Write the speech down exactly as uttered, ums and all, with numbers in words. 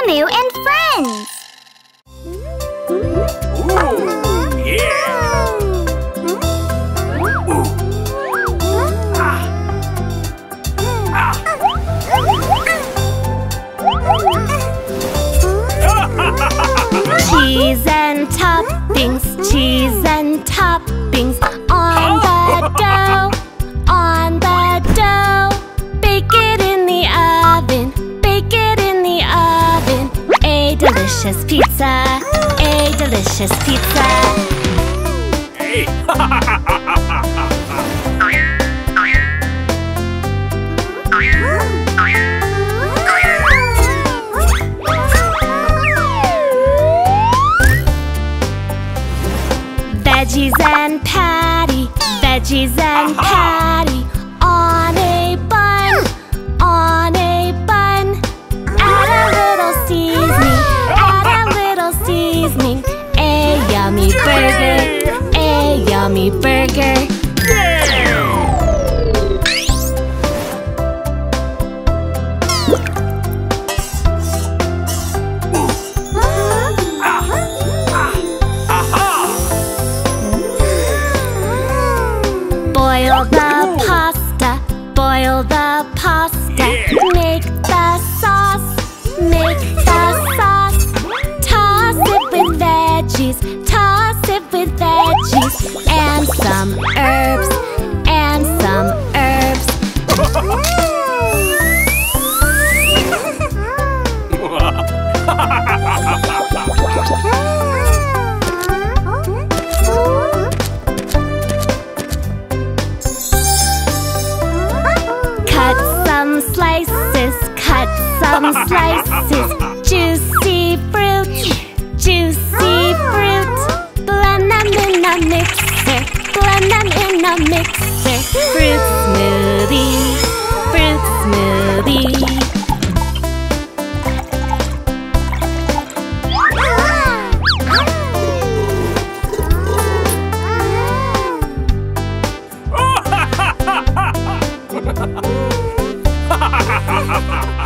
Demu and friends. Ooh, yeah. Ooh. Ah. Ah. Cheese and toppings, cheese and toppings on the dough, on the dough. Bake it in the oven, bake it in the oven. A delicious pizza, a delicious pizza. Hey. Veggies and patty, veggies and patty on a bun, on a bun. Add a little seasoning, add a little seasoning. A yummy burger, a yummy burger. Boil the pasta, boil the pasta. Make the sauce, make the sauce. Toss it with veggies, toss it with veggies. And some herbs, and some herbs. Cut some slices, cut some slices. Juicy fruit, juicy fruit. Blend them in a mixer, blend them in a mixer. Fruit smoothie, fruit smoothie. Ha ha ha ha!